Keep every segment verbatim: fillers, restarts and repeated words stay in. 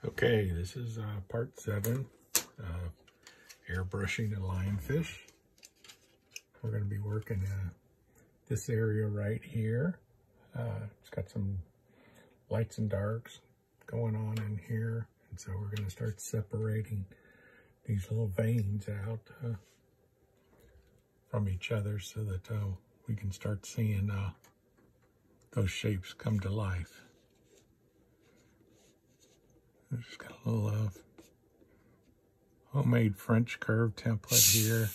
Okay, this is uh, part seven, uh, airbrushing a lionfish. We're going to be working uh, this area right here. Uh, it's got some lights and darks going on in here, and so we're going to start separating these little veins out uh, from each other so that uh, we can start seeing uh, those shapes come to life. I've just got a little uh, homemade French curve template here.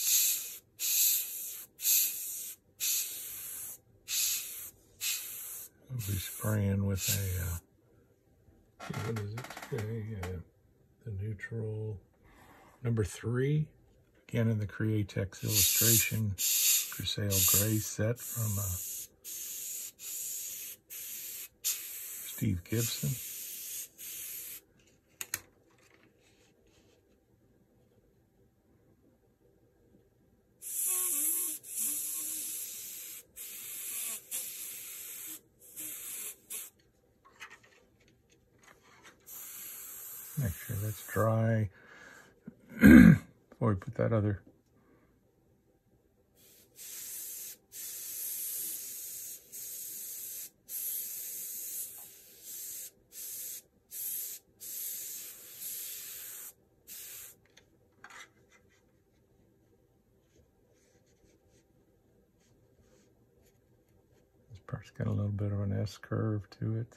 I'll be spraying with a, uh, what is it today? Uh, the neutral number three. Again in the Createx illustration Grisaille gray set from uh, Steve Gibson. Make sure that's dry before we put that other this part's got a little bit of an S curve to it.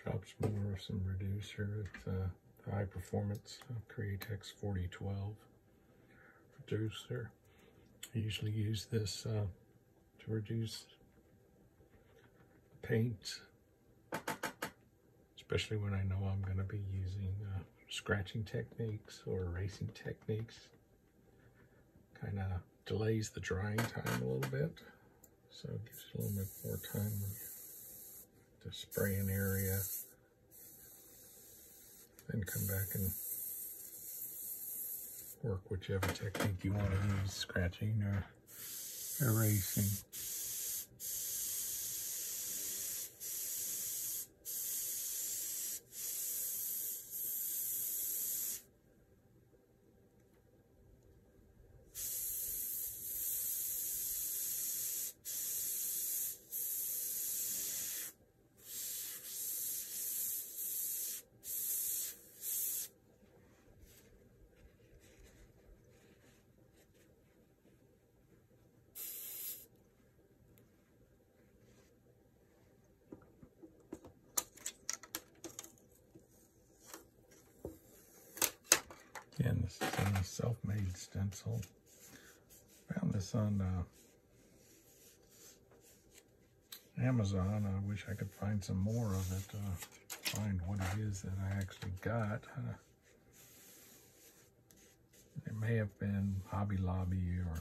drops more of some reducer. It's uh, the high performance uh, Createx forty twelve reducer. I usually use this uh, to reduce paint, especially when I know I'm going to be using uh, scratching techniques or erasing techniques. Kind of delays the drying time a little bit, so it gives you a little bit more time to spray an area, then come back and work whichever technique you want to use, scratching or erasing. Again, this is a self-made stencil. Found this on uh, Amazon. I wish I could find some more of it, uh, find what it is that I actually got. Uh, it may have been Hobby Lobby or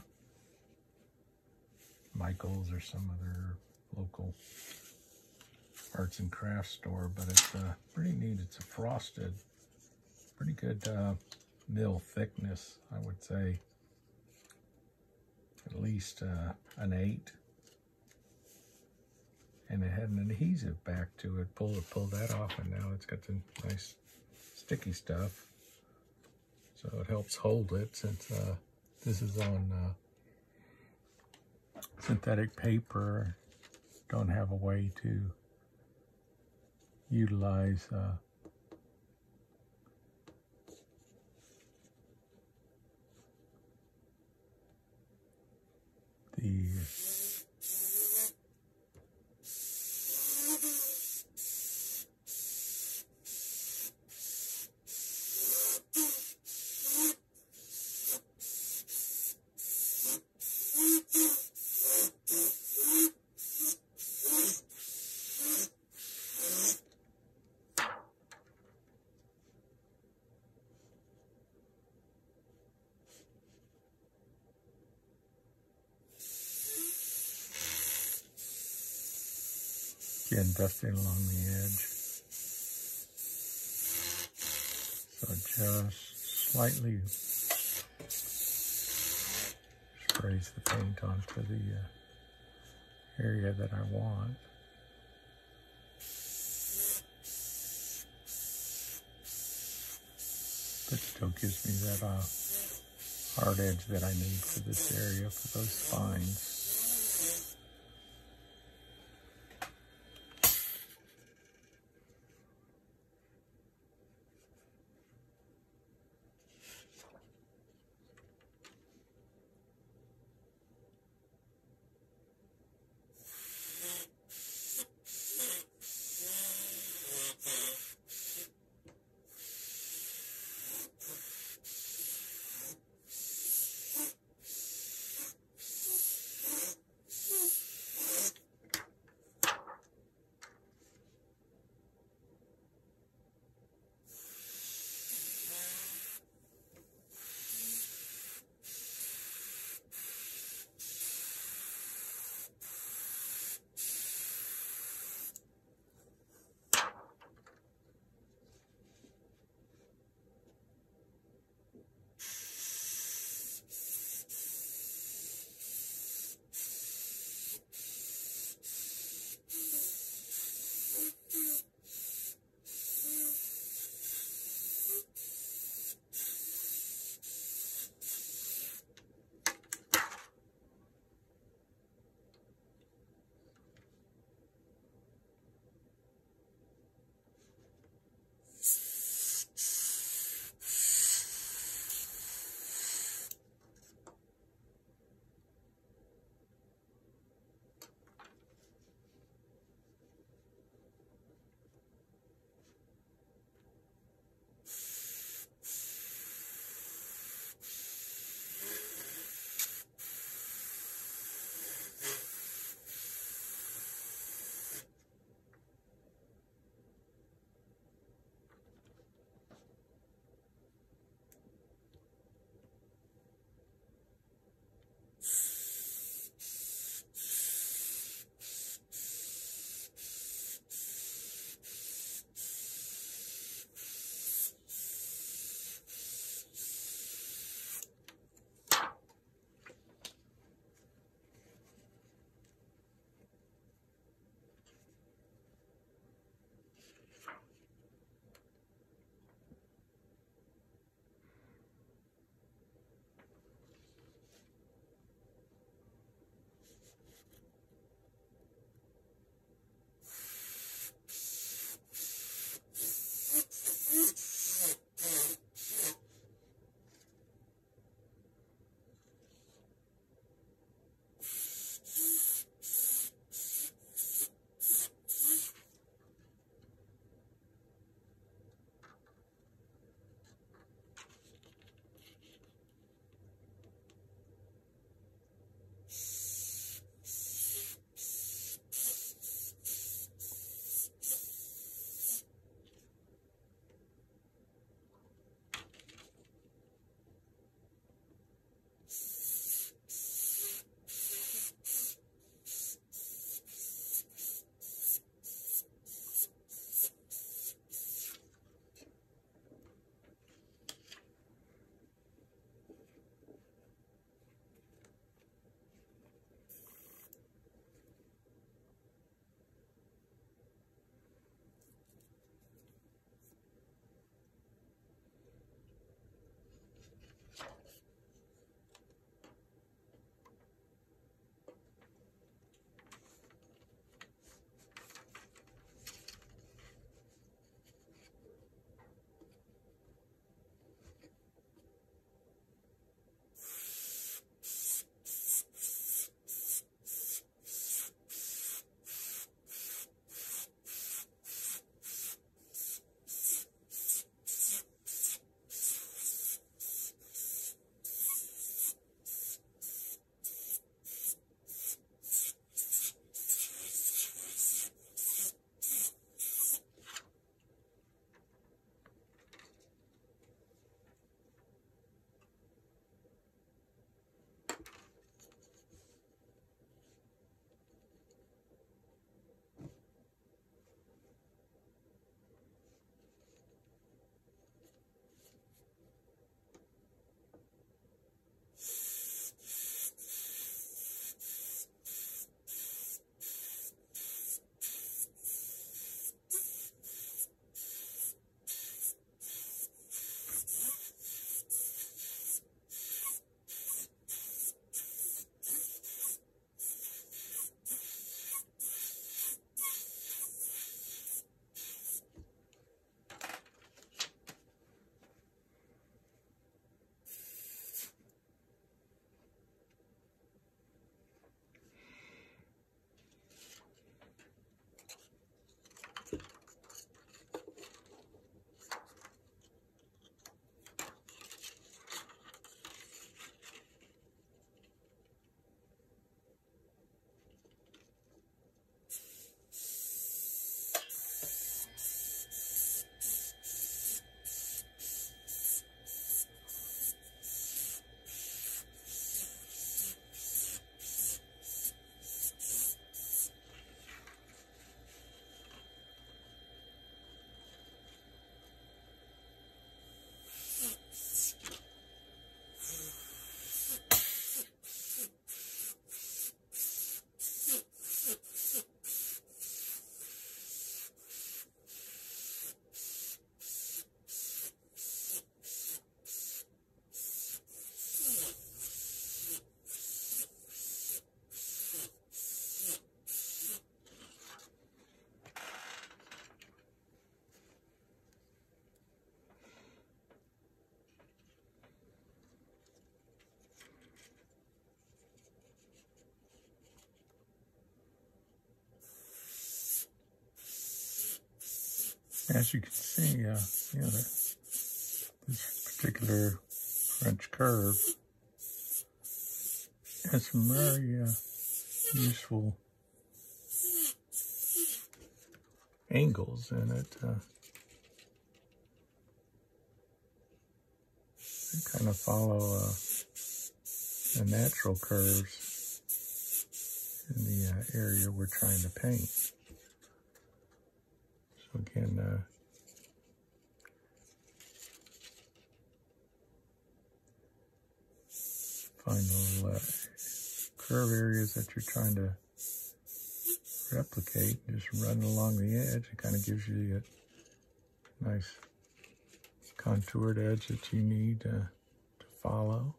Michael's or some other local arts and crafts store, but it's uh, pretty neat. It's a frosted, pretty good uh, mill thickness, I would say. At least uh, an eight. And it had an adhesive back to it. Pull it, pull that off, and now it's got the nice sticky stuff. So it helps hold it, since uh, this is on uh, synthetic paper. Don't have a way to utilize uh, the again, dusting along the edge. So just slightly sprays the paint onto the uh, area that I want. But still gives me that uh, hard edge that I need for this area, for those spines. As you can see, uh, you know, this particular French curve has some very uh, useful angles in it. Uh, they kind of follow uh, the natural curves in the uh, area we're trying to paint. So again, uh, find little uh, curve areas that you're trying to replicate. Just run along the edge. It kind of gives you a nice contoured edge that you need uh, to follow.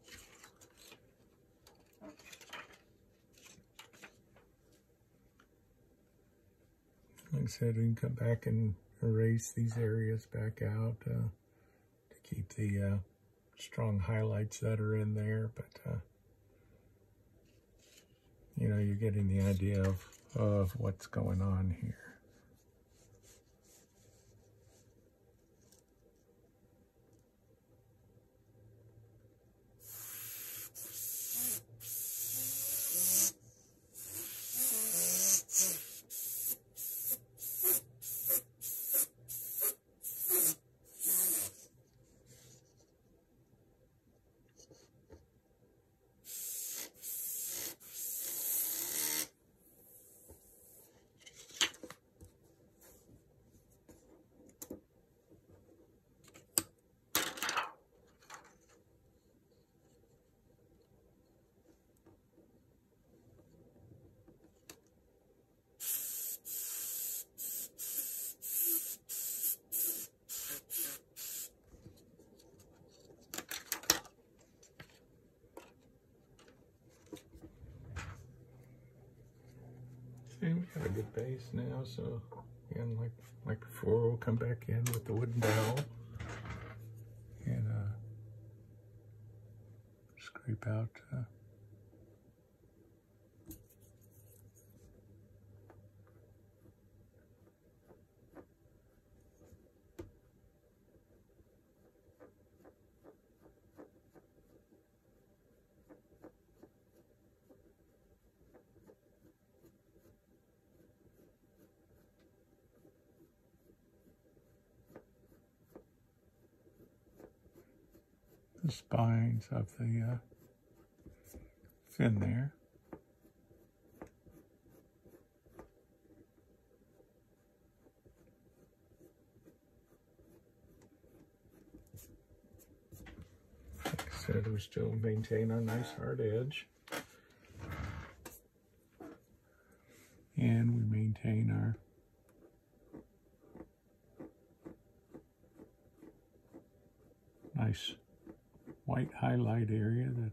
Like I said, we can come back and erase these areas back out uh, to keep the uh, strong highlights that are in there, but uh, you know, you're getting the idea of, of what's going on here. And we got a good base now, so again, like like before, we'll come back in with the wooden dowel and uh, scrape out uh, the spines of the uh, fin there. Like I said, we still maintain our nice hard edge. And we maintain our nice white highlight area that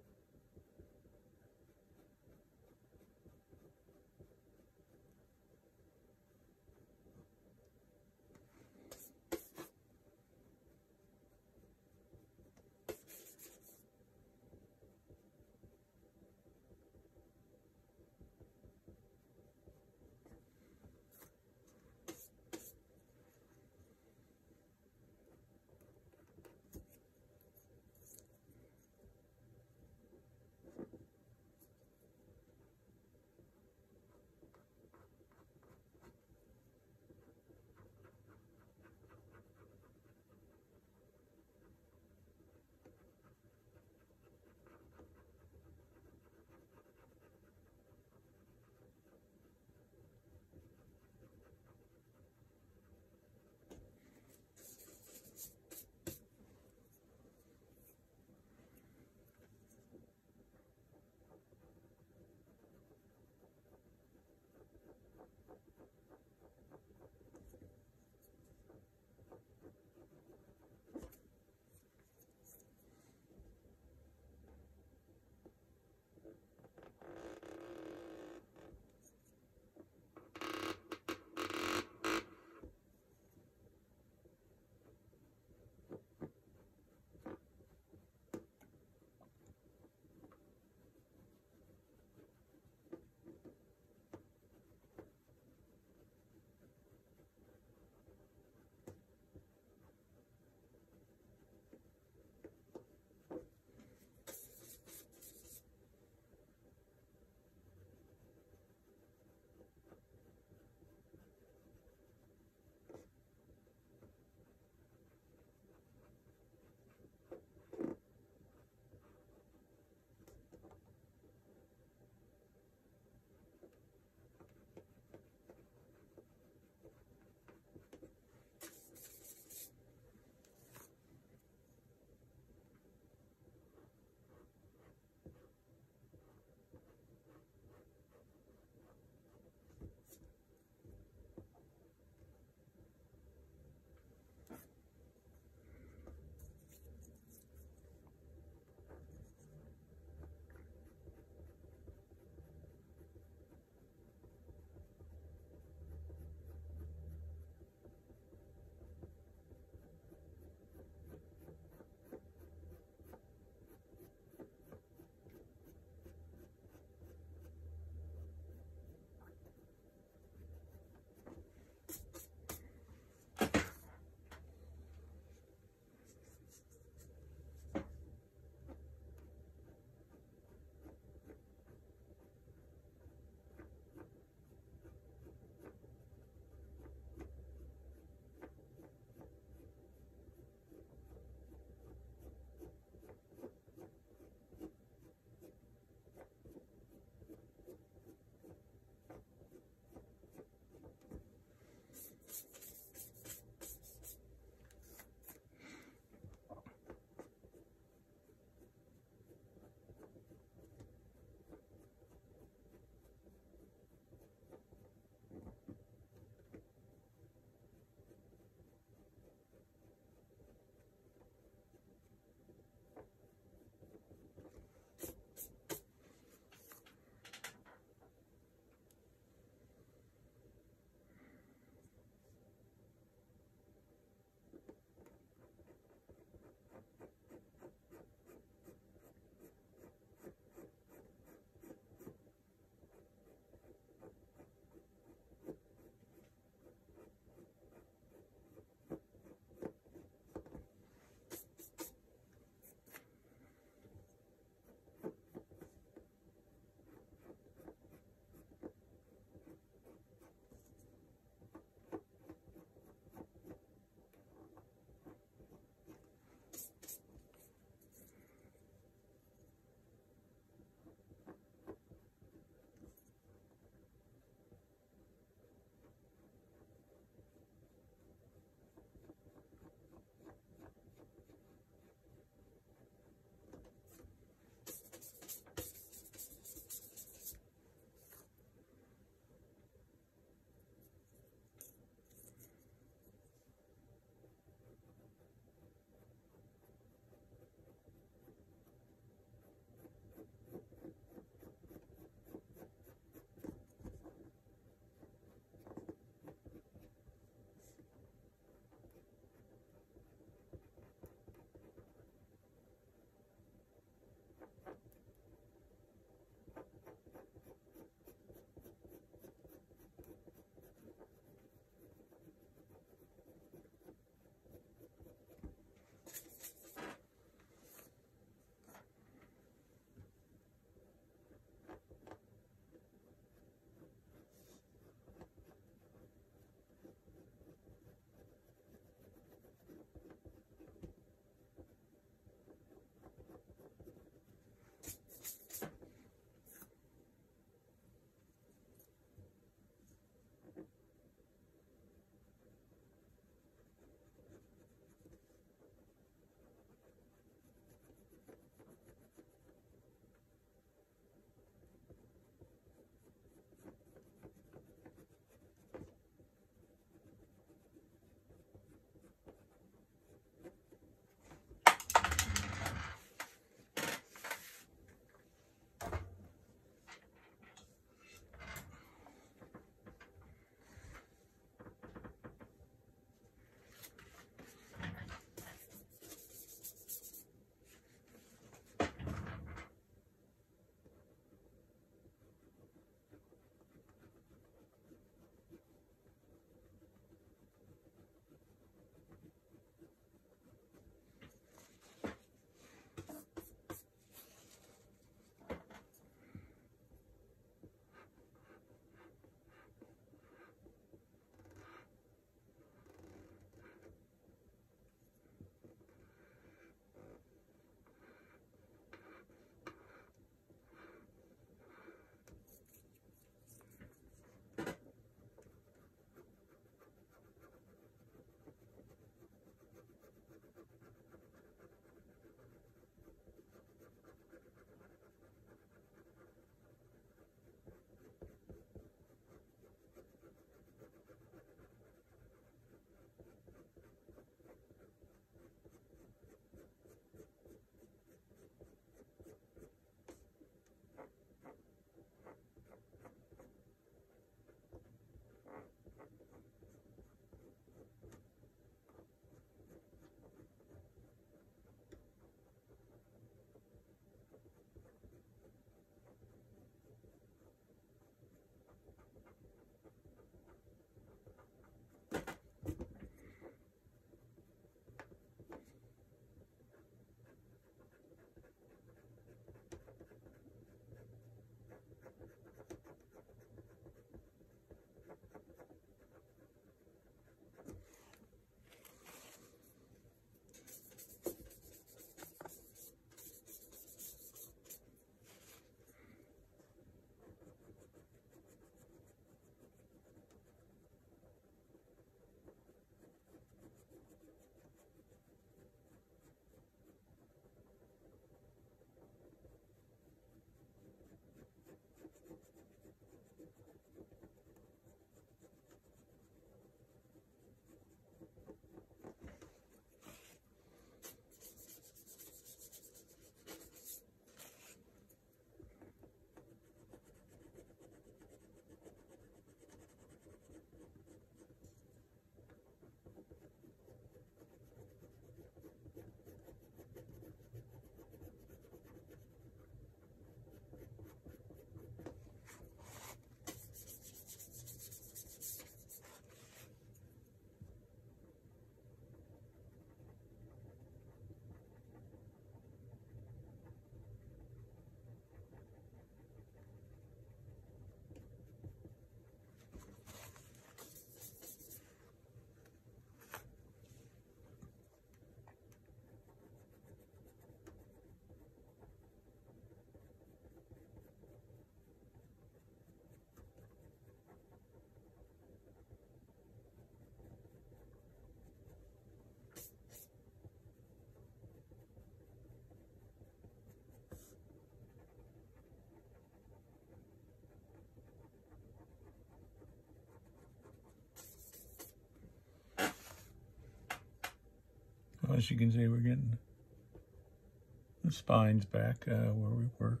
As you can see, we're getting the spines back uh, where we worked.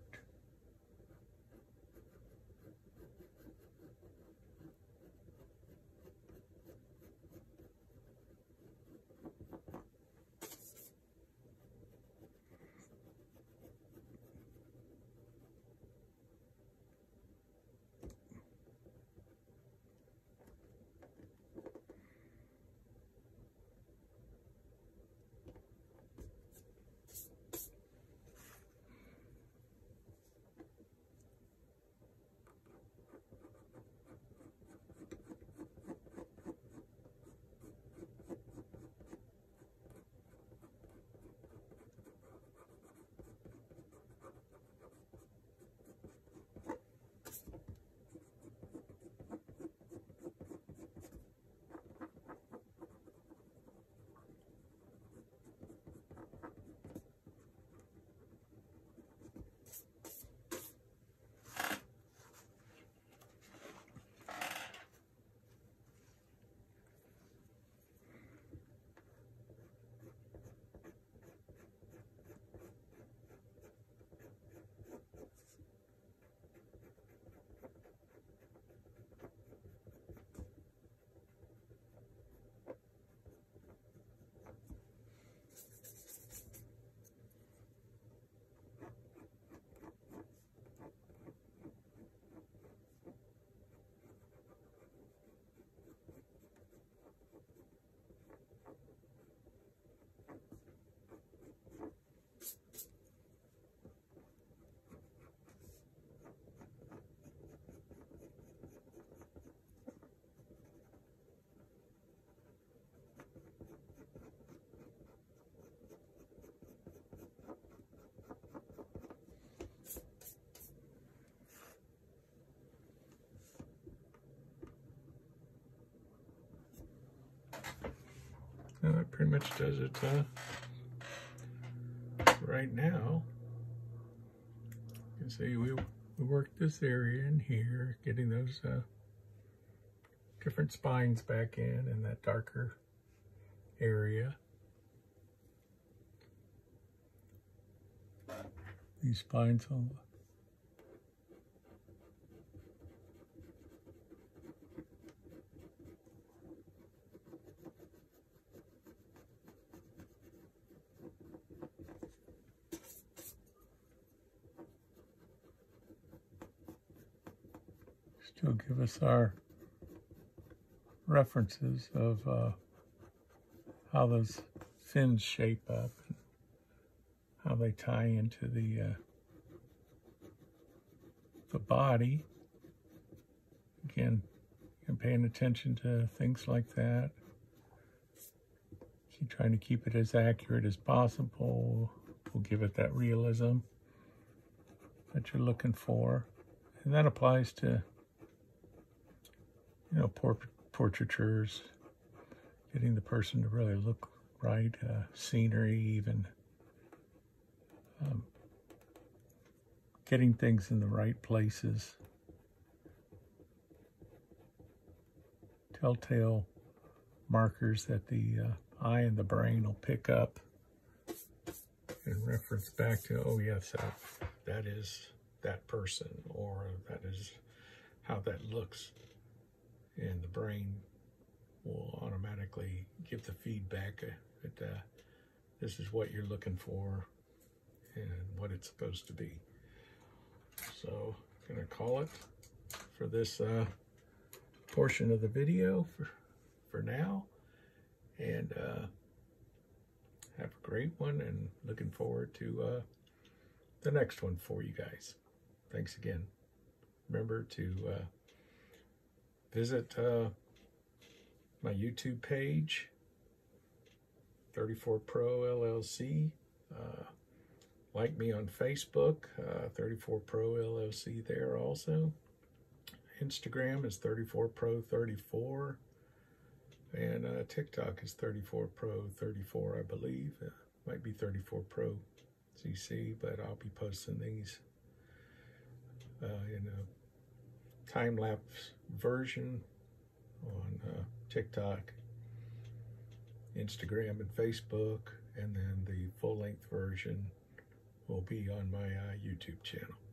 Well, that pretty much does it uh, right now. You can see we, we worked this area in here, getting those uh, different spines back in in that darker area. These spines all still give us our references of uh, how those fins shape up and how they tie into the uh, the body. Again, paying attention to things like that. Keep trying to keep it as accurate as possible. Will give it that realism that you're looking for, and that applies to, you know, port portraitures, getting the person to really look right, uh, scenery even, um, getting things in the right places. Telltale markers that the uh, eye and the brain will pick up and reference back to, oh yes, that, that is that person, or that is how that looks. And the brain will automatically give the feedback that uh, this is what you're looking for and what it's supposed to be. So I'm gonna call it for this uh, portion of the video for, for now. And uh, have a great one, and looking forward to uh, the next one for you guys. Thanks again. Remember to uh, visit uh, my YouTube page, thirty-four Pro L L C. Uh, like me on Facebook, uh, thirty-four Pro L L C there also. Instagram is thirty-four Pro thirty-four. And uh, TikTok is thirty-four Pro thirty-four, I believe. Uh, might be thirty-four Pro C C, but I'll be posting these uh, in a time-lapse version on uh, TikTok, Instagram, and Facebook, and then the full-length version will be on my uh, YouTube channel.